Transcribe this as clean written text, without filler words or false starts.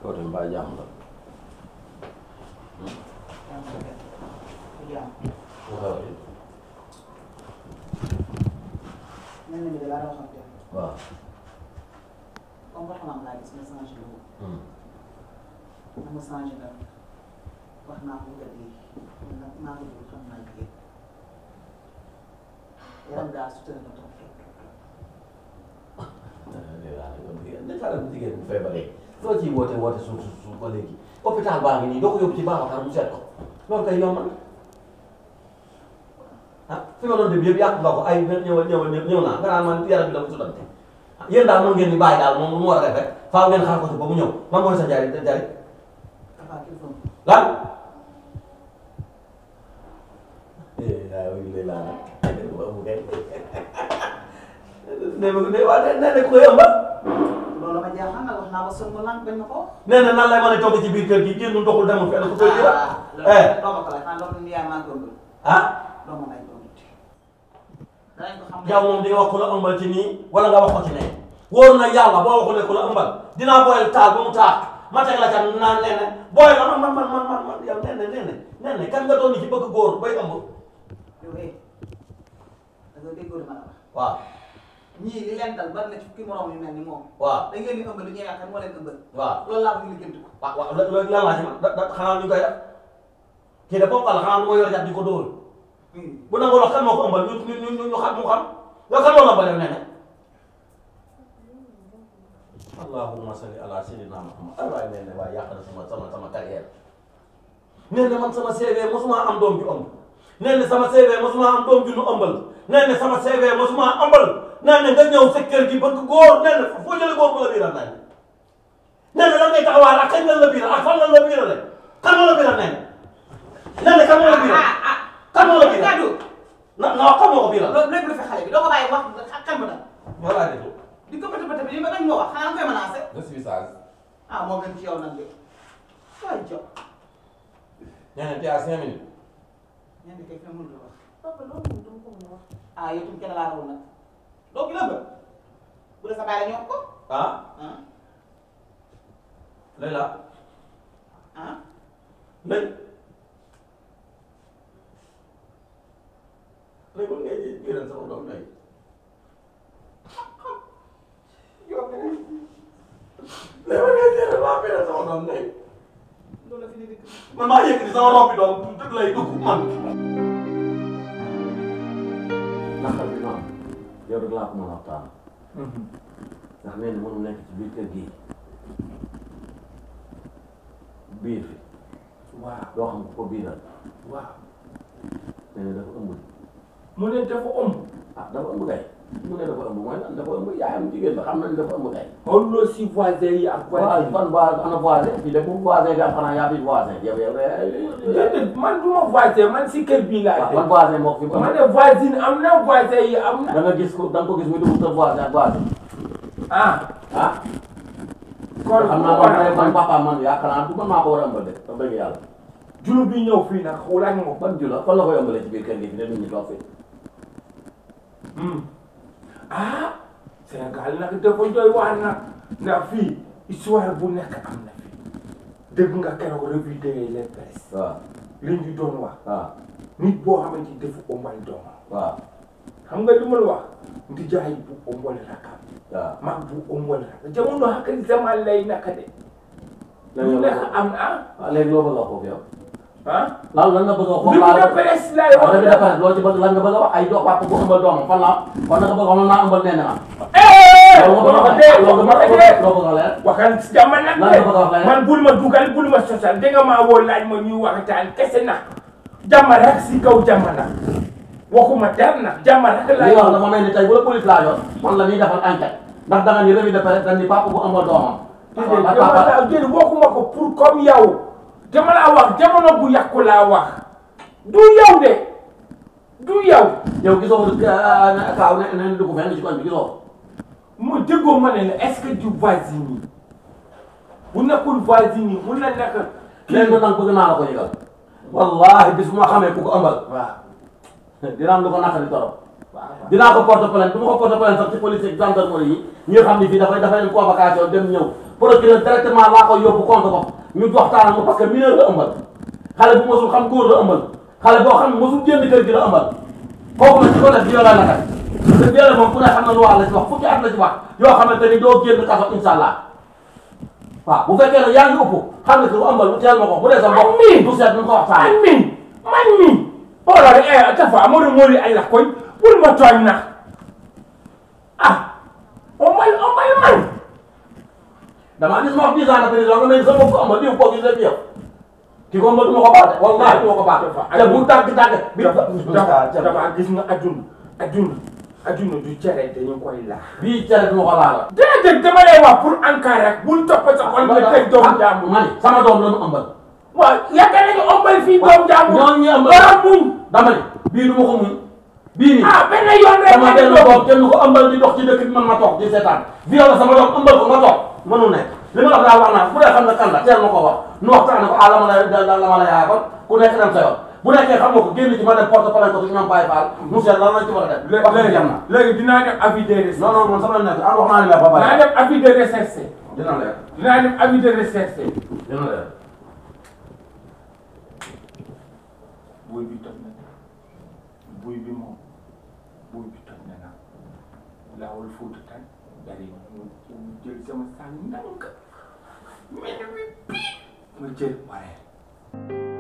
kooku mbaa jàmm la. waaw. comportement laa gis nga changé wu. na ma changé dara wax naa ko nga dégg nag maa ngi dégg xam naa dégg yaram daal sutura na trop. ne xale bu jigéen bu feebaree soo ciy woote suuf ba léegi hôpital baa ngi nii doo ko yóbbu ci Babacar mu seet ko loolu kay yomb na ah fi ma doon dem yëpp yàq nga ko ay ñëw naa nga naan man yaram bi dafa sudante yéen daal mën ngeen di bàyyi daal moom lu mu war a def rek faaw ngeen xaar ko ci ba mu ñëw man mooy sa jari lan nee ko koy ëmbal loolu ma jaaxal nag wax naa ba sonn lan bañ ma ko nee na nan lay mën a toog ci biir kër gi génn doxul demul fenn ko koy dira doo ma ko laaj xanaa loolu yaay maa gëmbal doo ma lay gëmbal danañ ko xam yow moom di nga wax ku la ëmbal ci nii wala nga wax ko ci ne wóor na yàlla boo waxulee ku la ëmbal dinaa boyal taal ba mu taax ma teg la ca naan nee na booy la man yow nee na kan nga doon ci bëgg góor bay ëmb yow da nga déggoo li ma la wax waaw ñii li leen dal bari na ci ki morom yu mel ni moom. waaw da ngeen di ëmbal lu ñuy yaakaar moo leen ëmbal. waaw loolu laa bëgg liggéeyantu ko. waaw loolu lan laa ci man xanaa ñu koy def kii de boppam la xanaa lu ma yor jàpp di ko dóor. bu nangoo wax kan moo ko ëmbal ñu xam mu xam yow kan moo la ëmbal yow nee na. allahumma salli ala sayyidina Muhammad ay waay nee na waaye yàq na sama carrière. nee na man sama CV mosuma am doom ju ëmb. nee na sama CV mosuma am doom ju nu ëmbal. nee na sama CV mosuma ëmbal. nee na nga ñëw sa kër gi bëgg góor nee na foo jëlee góor bu la biiral nee na. nee na lan ngay taxawaale ak kañ lan la biiral ak fan lan la biirale kan moo la biiral nee na. nee na kan moo la biiral. kan moo la biiral na wax kan moo ko biiral. loolu lépp lu fi xale bi doo ko bàyyi wax kan mu dal. voilà dégg di ko bëtt bi li ma dañ ma wax xanaa nga koy menacé. je suis sage. moo gën ci yow nag de waay jox. nee na tu as 5 minutes. ñenn kay fi mënul wax. papa loolu moom dama ko mën a wax. yow tamit kenn laa rawul nag. doo ki la bëgg bu dee sa baay la ñor ko. lay la. lay. lay ba ngay biiral sama doom lay. yow lay ba ngay biiral maa biiral sama doom lay. loolu la fi di dëkk. man maa yëkkati sama rob bi doom dëgg lay dugg man. naqar bi noonu yow rek laa ko mën a waxtaan. ndax nee na mënu nekk ci biir kër gii biir fi. waaw doo xam ko biiral. waaw. nee na dafa ëmb. mu ne dafa ëmb. dafa ëmb kay. mu ne dafa ëmb mooy lan dafa ëmb yaayam jigéen la xam nañ dafa ëmb kay. xooloo si voisin yi ak voisin. fan ana voisin fii de bu voisin bi am xanaa yaa fi voisin yow déedéet man du ma voisin man si kër bii laa. man voisin moo fi. ma ne voisine am na voisin yi am na. da nga gis ko da nga ko gis mu dugg sa voisin ak voisin. kon xam naa man papa man yaakaar naa du man maa ko war a ëmbal de wax dëgg yàlla. julu bi ñëw fii nag xoolal ma. ban jula fan la koy ëmbalee ci biir kër gi fi ne nit ñi toog fi. Sénégal nag dafa doy waar nag ndax fii histoire bu nekk am na fi dégg nga keroog revue de presse. waaw li ñu doon wax. waaw nit boo xamante ni dafa ëmbal doomam. waaw xam nga li ma la wax ndijaay bu ëmbal rakam. waaw mag bu ëmbal rakam jamono xakk zaman lay naka de. lu nekk am na léegi loo bëgg a wax foofu yow. lan nga bëgg a wax. revue de presse laay wax revue de presse loo ci bëgg lan nga bëgg a wax ay doom papa bu ëmbal doomam fan la kon nag bëgg a wax naa ëmbal nee na ma. waxal si jàmm nag man bul ma dugal bul ma sosal danga maa woo laaj ma ñuy waxtaan kese nag jàmm rek si kaw jàmm nag waxuma dara nag jàmm rek laay wax dafa mel ni tey bu la police laajoon man la ñuy defal enquête ndax danga ni revue de presse dañ ni papa bu ëmbal doomam. déedéet waxuma ko pour comme yow dama laa wax jamono bu yàqu laa wax du yow de du yow. yow gisoo kaaw ne dugg fenn ci koñ bi gisoo. mu déggoo ma ne la est-ce que du voisine yi bu nekkul voisine yi mun na nekk. léegi nag bëgg naa la ko yëgal. wallaahi bis bu ma xamee ku ko ëmbal. waaw dinaa am lu ko naqari torop. waaw dinaa ko porte plainte du ma ko porte plainte sax ci police ak gendarmerie yi ñi nga xam ne fii dafay dem convocation dem ñëw procureur directement laa koy yóbbu compte ko ñu waxtaan ak parce que mineur la ëmbal xale bu mosul xam góor la ëmbal xale boo xam ne mosul génn kër gi la ëmbal kooku nag ci ko def violé la kat te violé moom ku ne xam na loi la ci wax fukki at la ci wax yoo xamante ni doo génn kaso incha allah waaw bu fekkee ne yaa ngi ëpp xam nga que bu ëmbal teel ma ko bu dee sa bopp du seet nu ko waxtaanee man mii ora tafa amoɗo moori allah koy ɓurma tooñ na o mal man damaa gis ma wax 10 ans de prison nga mel ni sa bopp ëmbal diw koo gisee yow ki ko ëmbal du ma ko baax de wallaahi du ma ko baax te bu tàgg bi dafa gis nga adduna du cere dañu koy laax bii cere du ma ko laala déedéet dama lay wax pour ANCAR rek bul topp sa xol nga teg doomu jàmbur ma ni sama doom la ñu ëmbal waaw yàgg nañu ëmbal fii doomu jàmbur ñooñu ëmbal borom muñ dama ni bii du ma ko muñ bii nii benn yoon rek sama benn doom kenn ko ëmbal di dox ci dëkk bi man ma toog di seetaan bi yow la sama doom ëmbal ko ma toog mënu nekk li ma la wax daal wax naa bu dee xam ne kan la teel ma ko wax nu waxtaane ko la ma la yaa kon ku nekk dem sa yoon bu nekkee xam nga ko génn ci ma dem porte plainte ko ci ñoom Baye Fall mu seet lan lañ ci war a def léegi dinaa def avis de recherche non non man sama nekk wax naa li ma ba pare dinaa def avis de recherche dina leer dinaa def avis de recherche dina leer buy bi toj na buy bi moom buy bi toj na laawul Fuuta tan dari mu jël sama sànni ndànk mel ni ma jël pare